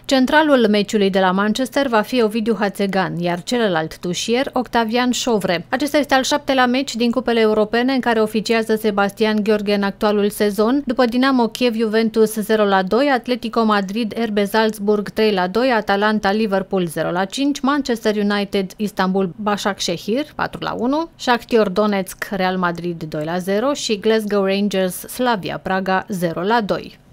Centralul meciului de la Manchester va fi Ovidiu Hațegan, iar celălalt tușier Octavian Șovre. Acesta este al 7-lea meci din cupele europene în care oficiază Sebastian Gheorghe în actualul sezon, după Dinamo Kiev Juventus 0-2, Atletico Madrid RB Salzburg 3-2, Atalanta Liverpool 0-5, Manchester United Istanbul Başakşehir 4-1, Shakhtar Donetsk Real Madrid 2-0 și Glasgow Rangers Slavia Praga 0-2.